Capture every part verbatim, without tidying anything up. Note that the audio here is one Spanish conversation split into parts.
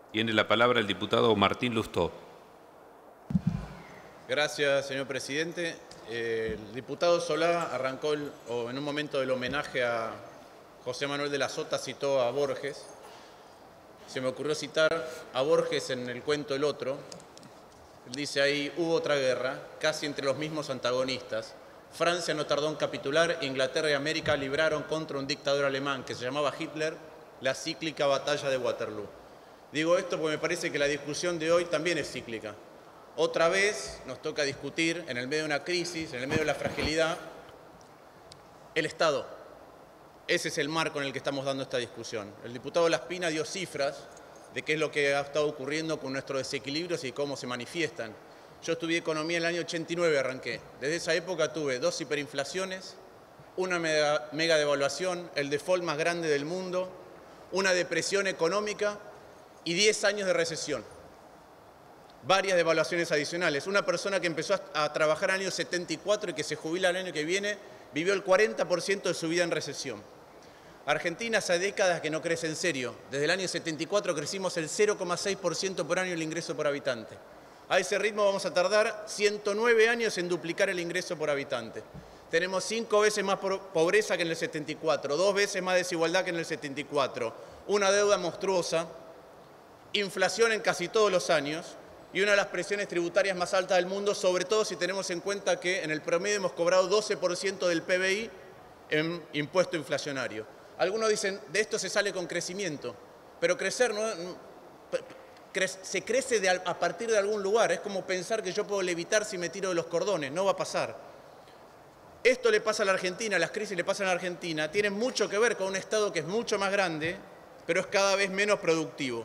Tiene la palabra el diputado Martín Lustó. Gracias, señor presidente. Eh, el diputado Solá arrancó el, o en un momento del homenaje a José Manuel de la Sota, citó a Borges. Se me ocurrió citar a Borges en el cuento El Otro. Él dice ahí: hubo otra guerra, casi entre los mismos antagonistas. Francia no tardó en capitular, Inglaterra y América libraron contra un dictador alemán que se llamaba Hitler la cíclica batalla de Waterloo. Digo esto porque me parece que la discusión de hoy también es cíclica. Otra vez nos toca discutir, en el medio de una crisis, en el medio de la fragilidad, el Estado. Ese es el marco en el que estamos dando esta discusión. El diputado Laspina dio cifras de qué es lo que ha estado ocurriendo con nuestros desequilibrios y cómo se manifiestan. Yo estudié economía en el año ochenta y nueve, arranqué. Desde esa época tuve dos hiperinflaciones, una mega, mega devaluación, el default más grande del mundo, una depresión económica y diez años de recesión. Varias devaluaciones adicionales. Una persona que empezó a, a trabajar en el año setenta y cuatro y que se jubila el año que viene, vivió el cuarenta por ciento de su vida en recesión. Argentina hace décadas que no crece en serio. Desde el año setenta y cuatro crecimos el cero coma seis por ciento por año el ingreso por habitante. A ese ritmo vamos a tardar ciento nueve años en duplicar el ingreso por habitante. Tenemos cinco veces más pobreza que en el setenta y cuatro, dos veces más desigualdad que en el setenta y cuatro, una deuda monstruosa, inflación en casi todos los años y una de las presiones tributarias más altas del mundo, sobre todo si tenemos en cuenta que en el promedio hemos cobrado doce por ciento del P B I en impuesto inflacionario. Algunos dicen, de esto se sale con crecimiento, pero crecer no, cre, se crece de, a partir de algún lugar. Es como pensar que yo puedo levitar si me tiro de los cordones, no va a pasar. Esto le pasa a la Argentina, las crisis le pasan a la Argentina, tienen mucho que ver con un Estado que es mucho más grande, pero es cada vez menos productivo.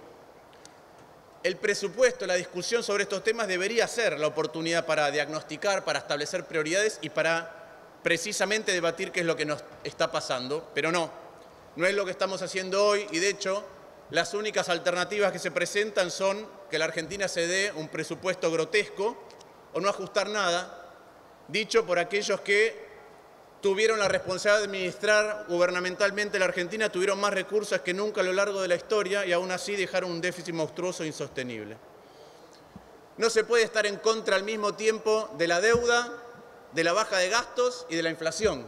El presupuesto, la discusión sobre estos temas debería ser la oportunidad para diagnosticar, para establecer prioridades y para precisamente debatir qué es lo que nos está pasando, pero no, no es lo que estamos haciendo hoy y de hecho las únicas alternativas que se presentan son que la Argentina se dé un presupuesto grotesco o no ajustar nada, dicho por aquellos que tuvieron la responsabilidad de administrar gubernamentalmente la Argentina, tuvieron más recursos que nunca a lo largo de la historia y aún así dejaron un déficit monstruoso e insostenible. No se puede estar en contra al mismo tiempo de la deuda, de la baja de gastos y de la inflación.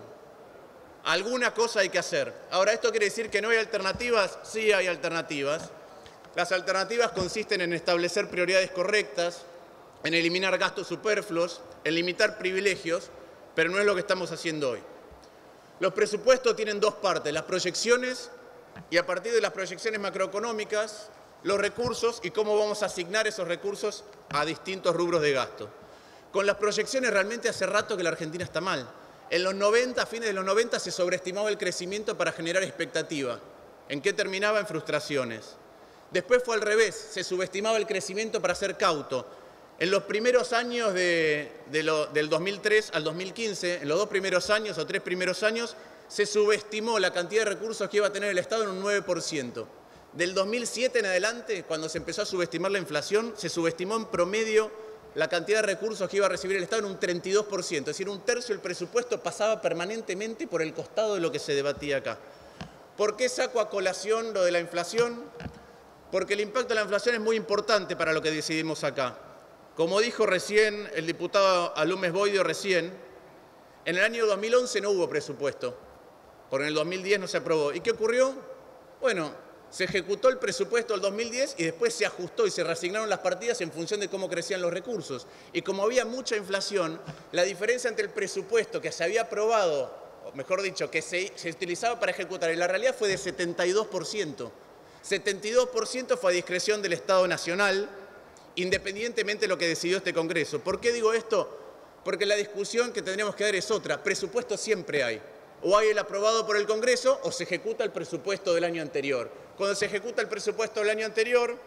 Alguna cosa hay que hacer. Ahora, ¿esto quiere decir que no hay alternativas? Sí hay alternativas. Las alternativas consisten en establecer prioridades correctas, en eliminar gastos superfluos, en limitar privilegios, pero no es lo que estamos haciendo hoy. Los presupuestos tienen dos partes, las proyecciones y a partir de las proyecciones macroeconómicas, los recursos y cómo vamos a asignar esos recursos a distintos rubros de gasto. Con las proyecciones realmente hace rato que la Argentina está mal. En los noventa, a fines de los noventa, se sobreestimaba el crecimiento para generar expectativa. ¿En qué terminaba? En frustraciones. Después fue al revés, se subestimaba el crecimiento para ser cauto. En los primeros años de, de lo, del dos mil tres al dos mil quince, en los dos primeros años o tres primeros años, se subestimó la cantidad de recursos que iba a tener el Estado en un nueve por ciento. Del dos mil siete en adelante, cuando se empezó a subestimar la inflación, se subestimó en promedio la cantidad de recursos que iba a recibir el Estado en un treinta y dos por ciento. Es decir, un tercio del presupuesto pasaba permanentemente por el costado de lo que se debatía acá. ¿Por qué saco a colación lo de la inflación? Porque el impacto de la inflación es muy importante para lo que decidimos acá. Como dijo recién el diputado Alumes Boidio recién, en el año dos mil once no hubo presupuesto, porque en el dos mil diez no se aprobó. ¿Y qué ocurrió? Bueno, se ejecutó el presupuesto del dos mil diez y después se ajustó y se reasignaron las partidas en función de cómo crecían los recursos. Y como había mucha inflación, la diferencia entre el presupuesto que se había aprobado, o mejor dicho, que se, se utilizaba para ejecutar, y la realidad fue de setenta y dos por ciento. setenta y dos por ciento fue a discreción del Estado Nacional, independientemente de lo que decidió este Congreso. ¿Por qué digo esto? Porque la discusión que tendríamos que dar es otra. Presupuesto siempre hay. O hay el aprobado por el Congreso o se ejecuta el presupuesto del año anterior. Cuando se ejecuta el presupuesto del año anterior,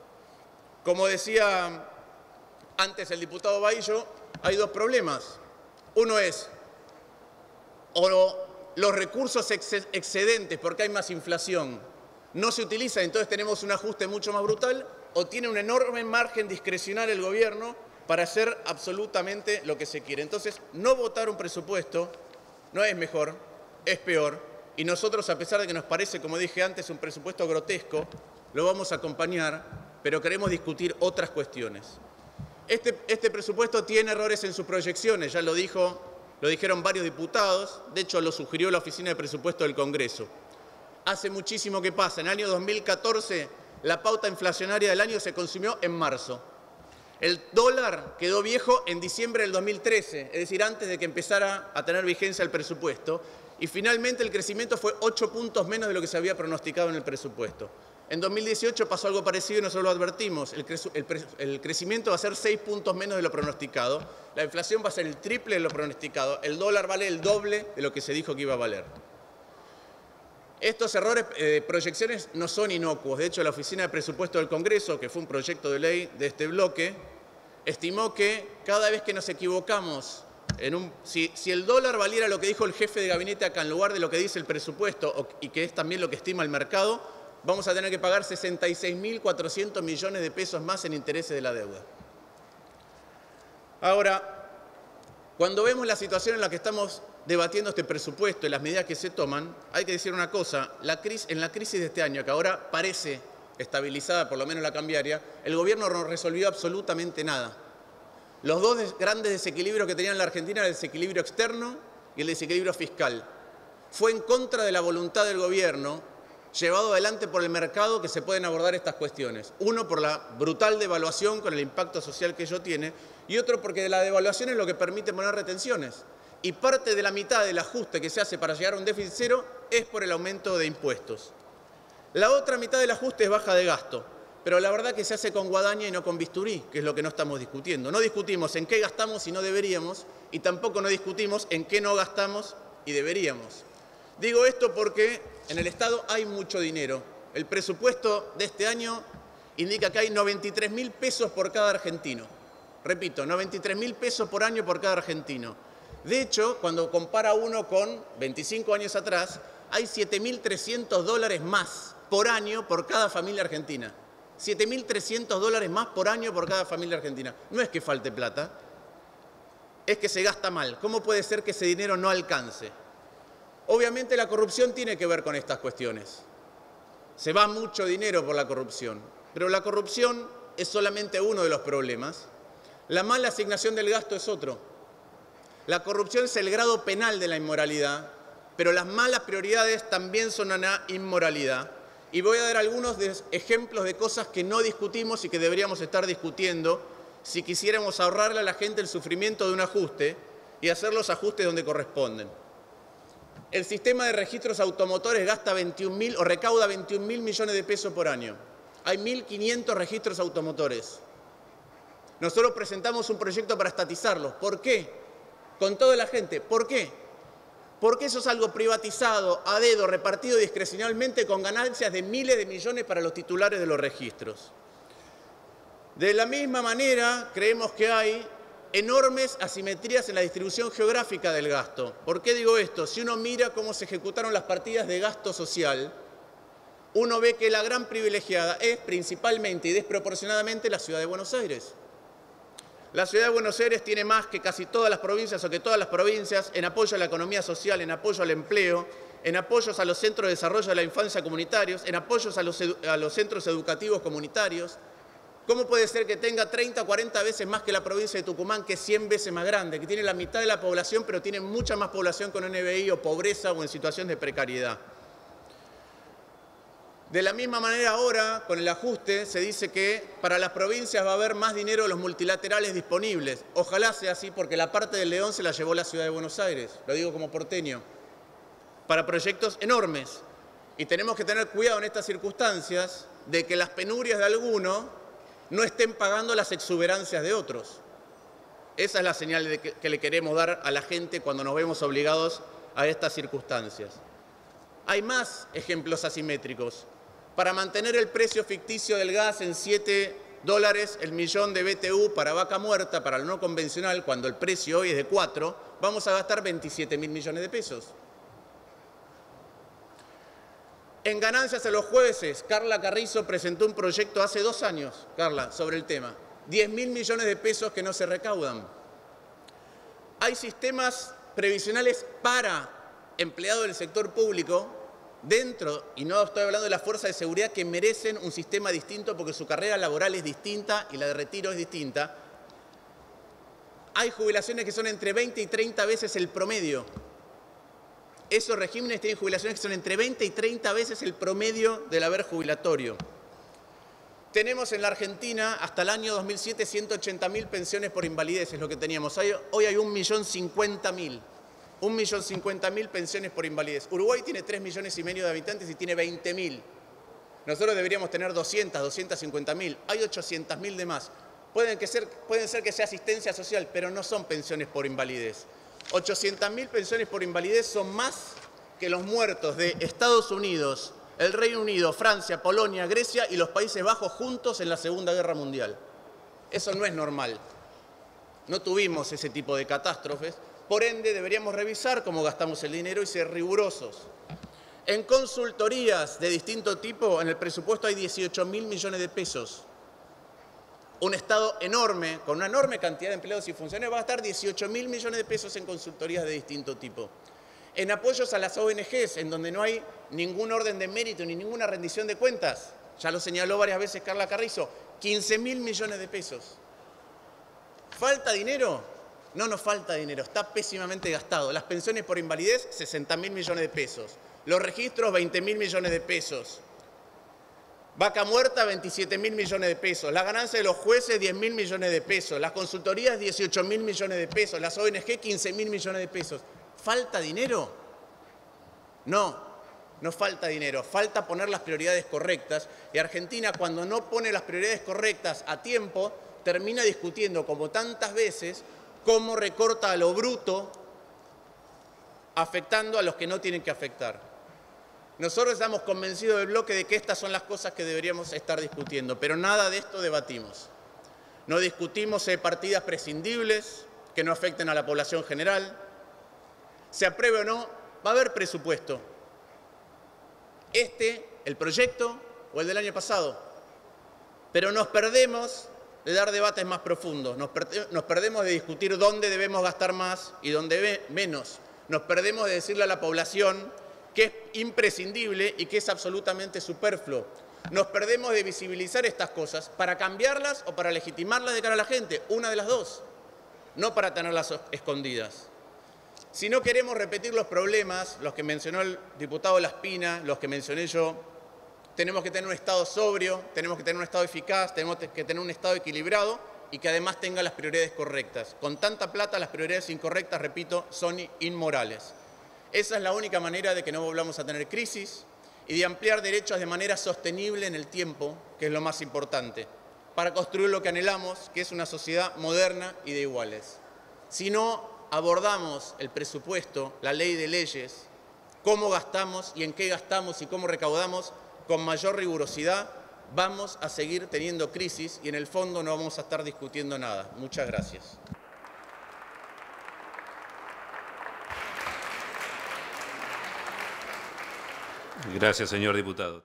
como decía antes el diputado Baillo, hay dos problemas. Uno es o los recursos excedentes, porque hay más inflación, no se utilizan, entonces tenemos un ajuste mucho más brutal, o tiene un enorme margen discrecional el gobierno para hacer absolutamente lo que se quiere. Entonces, no votar un presupuesto no es mejor, es peor. Y nosotros, a pesar de que nos parece, como dije antes, un presupuesto grotesco, lo vamos a acompañar pero queremos discutir otras cuestiones. Este, este presupuesto tiene errores en sus proyecciones, ya lo dijo, lo dijeron varios diputados, de hecho lo sugirió la Oficina de Presupuesto del Congreso. Hace muchísimo que pasa, en el año dos mil catorce la pauta inflacionaria del año se consumió en marzo. El dólar quedó viejo en diciembre del dos mil trece, es decir, antes de que empezara a tener vigencia el presupuesto, y finalmente el crecimiento fue ocho puntos menos de lo que se había pronosticado en el presupuesto. En dos mil dieciocho pasó algo parecido y nosotros lo advertimos. El, cre el, el crecimiento va a ser seis puntos menos de lo pronosticado. La inflación va a ser el triple de lo pronosticado. El dólar vale el doble de lo que se dijo que iba a valer. Estos errores de eh, proyecciones no son inocuos. De hecho, la Oficina de Presupuesto del Congreso, que fue un proyecto de ley de este bloque, estimó que cada vez que nos equivocamos, en un, si, si el dólar valiera lo que dijo el jefe de gabinete acá en lugar de lo que dice el presupuesto o, y que es también lo que estima el mercado, vamos a tener que pagar sesenta y seis mil cuatrocientos millones de pesos más en intereses de la deuda. Ahora, cuando vemos la situación en la que estamos debatiendo este presupuesto y las medidas que se toman, hay que decir una cosa, la crisis, en la crisis de este año, que ahora parece estabilizada, por lo menos la cambiaria, el gobierno no resolvió absolutamente nada. Los dos des- grandes desequilibrios que tenía la Argentina, el desequilibrio externo y el desequilibrio fiscal. Fue en contra de la voluntad del gobierno, llevado adelante por el mercado, que se pueden abordar estas cuestiones. Uno, por la brutal devaluación con el impacto social que ello tiene, y otro porque la devaluación es lo que permite poner retenciones. Y parte de la mitad del ajuste que se hace para llegar a un déficit cero es por el aumento de impuestos. La otra mitad del ajuste es baja de gasto, pero la verdad que se hace con guadaña y no con bisturí, que es lo que no estamos discutiendo. No discutimos en qué gastamos y no deberíamos, y tampoco no discutimos en qué no gastamos y deberíamos. Digo esto porque en el Estado hay mucho dinero. El presupuesto de este año indica que hay noventa y tres mil pesos por cada argentino. Repito, noventa y tres mil pesos por año por cada argentino. De hecho, cuando compara uno con veinticinco años atrás, hay siete mil trescientos dólares más por año por cada familia argentina. siete mil trescientos dólares más por año por cada familia argentina. No es que falte plata, es que se gasta mal. ¿Cómo puede ser que ese dinero no alcance? Obviamente la corrupción tiene que ver con estas cuestiones. Se va mucho dinero por la corrupción, pero la corrupción es solamente uno de los problemas. La mala asignación del gasto es otro. La corrupción es el grado penal de la inmoralidad, pero las malas prioridades también son una inmoralidad. Y voy a dar algunos de ejemplos de cosas que no discutimos y que deberíamos estar discutiendo si quisiéramos ahorrarle a la gente el sufrimiento de un ajuste y hacer los ajustes donde corresponden. El sistema de registros automotores gasta veintiún mil o recauda veintiún mil millones de pesos por año. Hay mil quinientos registros automotores. Nosotros presentamos un proyecto para estatizarlos. ¿Por qué? Con toda la gente. ¿Por qué? Porque eso es algo privatizado, a dedo, repartido discrecionalmente con ganancias de miles de millones para los titulares de los registros. De la misma manera, creemos que hay enormes asimetrías en la distribución geográfica del gasto. ¿Por qué digo esto? Si uno mira cómo se ejecutaron las partidas de gasto social, uno ve que la gran privilegiada es principalmente y desproporcionadamente la Ciudad de Buenos Aires. La Ciudad de Buenos Aires tiene más que casi todas las provincias o que todas las provincias en apoyo a la economía social, en apoyo al empleo, en apoyos a los centros de desarrollo de la infancia comunitarios, en apoyos a los, a los centros educativos comunitarios. ¿Cómo puede ser que tenga treinta o cuarenta veces más que la provincia de Tucumán, que es cien veces más grande, que tiene la mitad de la población, pero tiene mucha más población con N B I o pobreza o en situación de precariedad? De la misma manera ahora, con el ajuste, se dice que para las provincias va a haber más dinero de los multilaterales disponibles. Ojalá sea así, porque la parte del León se la llevó la Ciudad de Buenos Aires, lo digo como porteño, para proyectos enormes. Y tenemos que tener cuidado en estas circunstancias de que las penurias de alguno no estén pagando las exuberancias de otros. Esa es la señal de que, que le queremos dar a la gente cuando nos vemos obligados a estas circunstancias. Hay más ejemplos asimétricos. Para mantener el precio ficticio del gas en siete dólares el millón de B T U para vaca muerta, para el no convencional, cuando el precio hoy es de cuatro, vamos a gastar veintisiete mil millones de pesos. En ganancias a los jueces, Carla Carrizo presentó un proyecto hace dos años, Carla, sobre el tema. diez mil millones de pesos que no se recaudan. Hay sistemas previsionales para empleados del sector público dentro, y no estoy hablando de las fuerzas de seguridad que merecen un sistema distinto porque su carrera laboral es distinta y la de retiro es distinta, hay jubilaciones que son entre veinte y treinta veces el promedio. Esos regímenes tienen jubilaciones que son entre veinte y treinta veces el promedio del haber jubilatorio. Tenemos en la Argentina hasta el año dos mil siete ciento ochenta mil pensiones por invalidez, es lo que teníamos. Hoy hay un millón cincuenta mil. un millón cincuenta mil pensiones por invalidez. Uruguay tiene tres millones y medio de habitantes y tiene veinte mil. Nosotros deberíamos tener doscientas, doscientas cincuenta mil. Hay ochocientas mil de más. Pueden, que ser, pueden ser que sea asistencia social, pero no son pensiones por invalidez. ochocientas mil pensiones por invalidez son más que los muertos de Estados Unidos, el Reino Unido, Francia, Polonia, Grecia y los Países Bajos juntos en la Segunda Guerra Mundial. Eso no es normal. No tuvimos ese tipo de catástrofes. Por ende, deberíamos revisar cómo gastamos el dinero y ser rigurosos. En consultorías de distinto tipo, en el presupuesto hay dieciocho mil millones de pesos. Un Estado enorme, con una enorme cantidad de empleados y funcionarios, va a gastar dieciocho mil millones de pesos en consultorías de distinto tipo. En apoyos a las O N Ges, en donde no hay ningún orden de mérito ni ninguna rendición de cuentas, ya lo señaló varias veces Carla Carrizo, quince mil millones de pesos. ¿Falta dinero? No nos falta dinero, está pésimamente gastado. Las pensiones por invalidez, sesenta mil millones de pesos. Los registros, veinte mil millones de pesos. Vaca muerta, veintisiete mil millones de pesos. La ganancia de los jueces, diez mil millones de pesos. Las consultorías, dieciocho mil millones de pesos. Las O N G, quince mil millones de pesos. ¿Falta dinero? No, no falta dinero. Falta poner las prioridades correctas. Y Argentina, cuando no pone las prioridades correctas a tiempo, termina discutiendo, como tantas veces, cómo recorta a lo bruto, afectando a los que no tienen que afectar. Nosotros estamos convencidos del bloque de que estas son las cosas que deberíamos estar discutiendo, pero nada de esto debatimos. No discutimos si hay partidas prescindibles que no afecten a la población general. Se apruebe o no, va a haber presupuesto. Este, el proyecto o el del año pasado. Pero nos perdemos de dar debates más profundos. Nos, per nos perdemos de discutir dónde debemos gastar más y dónde menos. Nos perdemos de decirle a la población que es imprescindible y que es absolutamente superfluo. Nos perdemos de visibilizar estas cosas para cambiarlas o para legitimarlas de cara a la gente, una de las dos, no para tenerlas escondidas. Si no queremos repetir los problemas, los que mencionó el diputado Laspina, los que mencioné yo, tenemos que tener un Estado sobrio, tenemos que tener un Estado eficaz, tenemos que tener un Estado equilibrado y que además tenga las prioridades correctas. Con tanta plata, las prioridades incorrectas, repito, son inmorales. Esa es la única manera de que no volvamos a tener crisis y de ampliar derechos de manera sostenible en el tiempo, que es lo más importante, para construir lo que anhelamos, que es una sociedad moderna y de iguales. Si no abordamos el presupuesto, la ley de leyes, cómo gastamos y en qué gastamos y cómo recaudamos, con mayor rigurosidad, vamos a seguir teniendo crisis y en el fondo no vamos a estar discutiendo nada. Muchas gracias. Gracias, señor diputado.